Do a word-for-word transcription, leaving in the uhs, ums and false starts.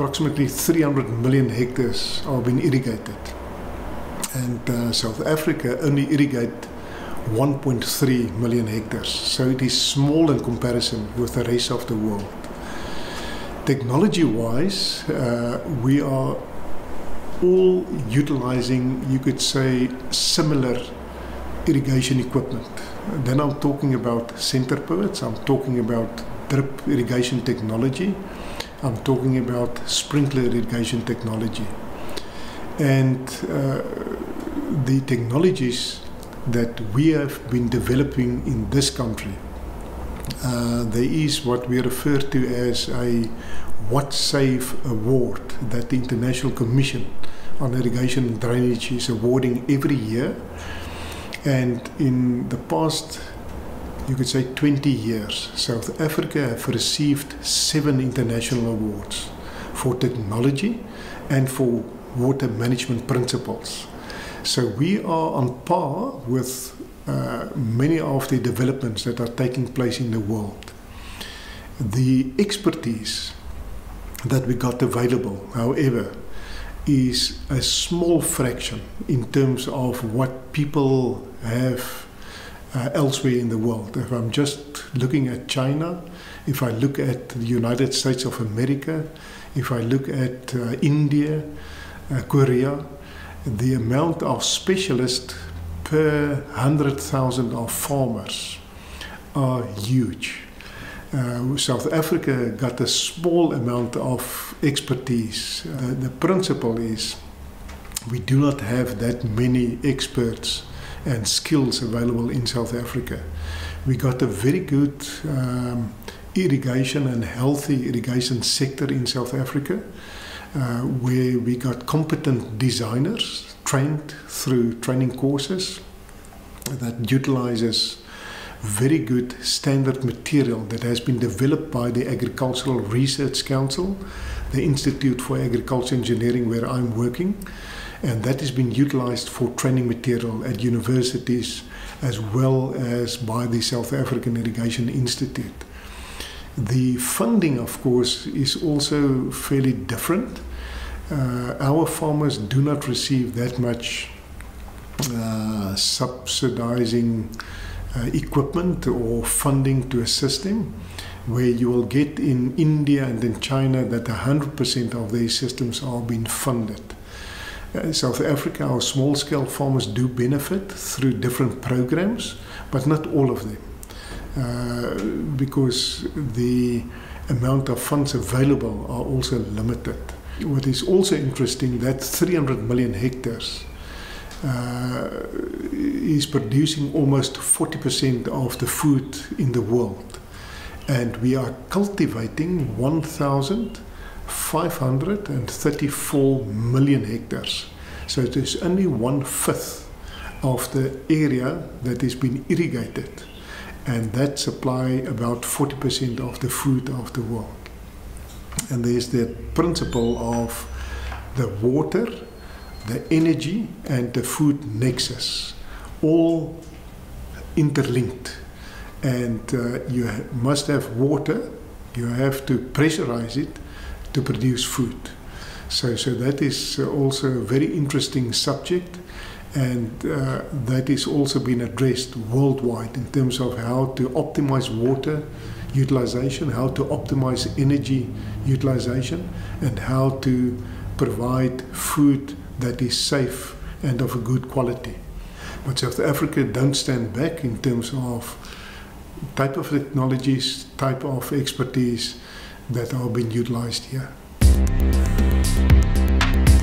approximately three hundred million hectares are being irrigated. And uh, South Africa only irrigate one point three million hectares. So it is small in comparison with the rest of the world. Technology-wise, uh, we are all utilizing, you could say, similar irrigation equipment. Then I'm talking about center pivots, I'm talking about drip irrigation technology, I'm talking about sprinkler irrigation technology. And uh, the technologies that we have been developing in this country, uh, there is what we refer to as a What Safe Award that the International Commission on Irrigation and Drainage is awarding every year. And in the past, you could say twenty years, South Africa have received seven international awards for technology and for water management principles. So we are on par with uh, many of the developments that are taking place in the world. The expertise that we got available, however, is a small fraction in terms of what people have uh, elsewhere in the world. If I'm just looking at China, if I look at the United States of America, if I look at uh, India, uh, Korea, the amount of specialists per one hundred thousand of farmers are huge. Uh, South Africa got a small amount of expertise. Uh, the principle is we do not have that many experts and skills available in South Africa. We got a very good um, irrigation and healthy irrigation sector in South Africa, uh, where we got competent designers trained through training courses that utilizes very good standard material that has been developed by the Agricultural Research Council, the Institute for Agriculture Engineering where I'm working, and that has been utilized for training material at universities as well as by the South African Irrigation Institute. The funding, of course, is also fairly different. Uh, our farmers do not receive that much uh, subsidizing Uh, equipment or funding to assist them, where you will get in India and in China that one hundred percent of their systems are being funded. Uh, South Africa, our small-scale farmers do benefit through different programs, but not all of them, uh, because the amount of funds available are also limited. What is also interesting, that three hundred million hectares Uh, is producing almost forty percent of the food in the world, and we are cultivating one thousand five hundred thirty-four million hectares. So it is only one fifth of the area that is being irrigated, and that supply about forty percent of the food of the world. And there's the principle of the water, the energy and the food nexus, all interlinked. And uh, you ha must have water, you have to pressurize it to produce food. So, so that is also a very interesting subject, and uh, that is also been addressed worldwide in terms of how to optimize water utilization, how to optimize energy utilization, and how to provide food that is safe and of a good quality. But South Africa don't stand back in terms of type of technologies, type of expertise that are being utilized here.